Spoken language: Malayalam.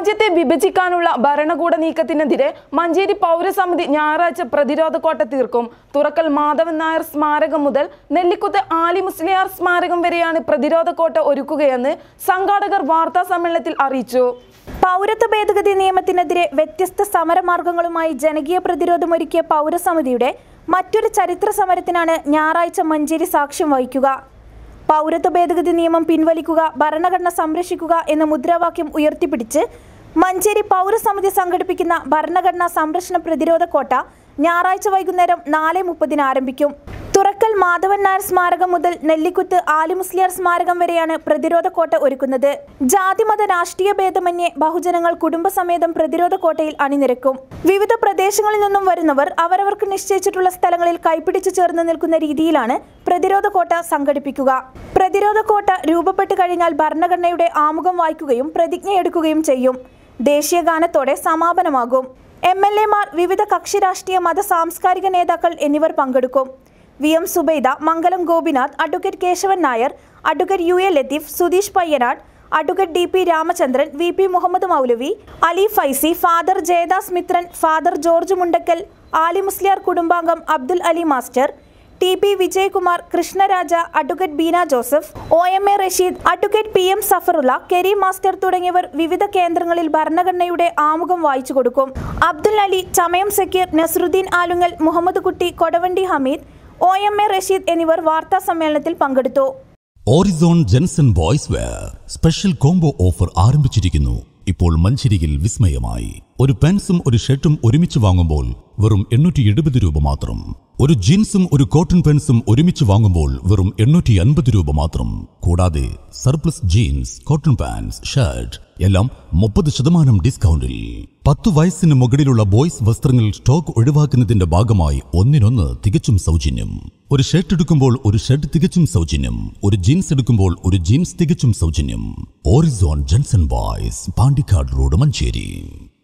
രാജ്യത്തെ വിഭജിക്കാനുള്ള ഭരണകൂട നീക്കത്തിനെതിരെ മഞ്ചേരി പൗരസമിതി ഞായറാഴ്ച പ്രതിരോധ കോട്ട തീർക്കും. തുറക്കൽ മാധവൻ നായർ സ്മാരകം മുതൽ നെല്ലിക്കുത്ത് ആലി മുസ്ലിയാർ സ്മാരകം വരെയാണ് പ്രതിരോധ കോട്ട ഒരുക്കുകയെന്ന് സംഘാടകർ വാർത്താ സമ്മേളനത്തിൽ അറിയിച്ചു. പൗരത്വ ഭേദഗതി നിയമത്തിനെതിരെ വ്യത്യസ്ത സമരമാർഗങ്ങളുമായി ജനകീയ പ്രതിരോധമൊരുക്കിയ പൗരസമിതിയുടെ മറ്റൊരു ചരിത്ര സമരത്തിനാണ് ഞായറാഴ്ച മഞ്ചേരി സാക്ഷ്യം വഹിക്കുക. പൗരത്വ ഭേദഗതി നിയമം പിൻവലിക്കുക, ഭരണഘടന സംരക്ഷിക്കുക എന്ന മുദ്രാവാക്യം ഉയർത്തിപ്പിടിച്ച് മഞ്ചേരി പൗരസമിതി സംഘടിപ്പിക്കുന്ന ഭരണഘടനാ സംരക്ഷണ പ്രതിരോധ കോട്ട ഞായറാഴ്ച വൈകുന്നേരം 4:30 ആരംഭിക്കും. തുറക്കൽ മാധവൻ നായർ സ്മാരകം മുതൽ നെല്ലിക്കുത്ത് ആലി മുസ്ലിയാർ സ്മാരകം വരെയാണ് പ്രതിരോധ കോട്ട ഒരുക്കുന്നത്. ജാതിമത രാഷ്ട്രീയ ഭേദമന്യേ ബഹുജനങ്ങൾ കുടുംബസമേതം പ്രതിരോധ കോട്ടയിൽ അണിനിരക്കും. വിവിധ പ്രദേശങ്ങളിൽ നിന്നും വരുന്നവർ അവരവർക്ക് നിശ്ചയിച്ചിട്ടുള്ള സ്ഥലങ്ങളിൽ കൈപിടിച്ചു ചേർന്ന് നിൽക്കുന്ന രീതിയിലാണ് പ്രതിരോധ കോട്ട സംഘടിപ്പിക്കുക. പ്രതിരോധ കോട്ട രൂപപ്പെട്ടു കഴിഞ്ഞാൽ ഭരണഘടനയുടെ ആമുഖം വായിക്കുകയും പ്രതിജ്ഞയെടുക്കുകയും ചെയ്യും. ദേശീയ ഗാനത്തോടെ സമാപനമാകും. MLA മാർ, വിവിധ കക്ഷി രാഷ്ട്രീയ മത സാംസ്കാരിക നേതാക്കൾ എന്നിവർ പങ്കെടുക്കും. VM Zubaida, Mangalam Gopinath, advocate Keshavan Nair, advocate UA Latheef, Sudheesh Payyanad, advocate DP Ramachandran, VP Muhammad Moulavi, Ali Faizi, father Jayadas Mithran, father George Mundakkal, Ali Musliyar കുടുംബാംഗം Abdul Ali master, TP Vijayakumar, Krishnaraja, advocate Beena Joseph, OMA Rasheed, advocate PM Safarulla, Kareem master തുടങ്ങിയവർ വിവിധ കേന്ദ്രങ്ങളിൽ ഭരണഘടനയുടെ ആമുഖം വായിച്ചു കൊടുക്കും. അബ്ദുൽ അലി, ചമയം സക്കീർ, നസ്രുദ്ദീൻ ആലുങ്ങൽ, മുഹമ്മദ് കുട്ടി, കൊടവണ്ടി ഹമീദ്, OMA റഷീദ് എന്നിവർ വാർത്താ സമ്മേളനത്തിൽ പങ്കെടുത്തു. Horizon Jenson boys wear special combo offer ആരംഭിച്ചിരിക്കുന്നു. ഇപ്പോൾ മഞ്ചേരിയിൽ വിസ്മയമായി. ഒരു പാൻസും ഒരു ഷർട്ടും ഒരുമിച്ച് വാങ്ങുമ്പോൾ വെറും 870 രൂപ മാത്രം. ഒരു ജീൻസും ഒരു കോട്ടൺ പാൻസും ഒരുമിച്ച് വാങ്ങുമ്പോൾ വെറും 850 രൂപ മാത്രം. കൂടാതെ surplus jeans, cotton pants, shirt എല്ലാം 30% ഡിസ്കൗണ്ടിൽ. 10 വയസ്സിന് മുകളിലുള്ള ബോയ്സ് വസ്ത്രങ്ങൾ സ്റ്റോക്ക് ഒഴിവാക്കുന്നതിന്റെ ഭാഗമായി ഒന്നിനൊന്ന് തികച്ചും സൗജന്യം. ഒരു ഷർട്ട് എടുക്കുമ്പോൾ ഒരു ഷർട്ട് തികച്ചും സൗജന്യം. ഒരു ജീൻസ് എടുക്കുമ്പോൾ ഒരു ജീൻസ് തികച്ചും സൗജന്യം. Horizon Jenson Boys, Pandikkad road, Manjeri.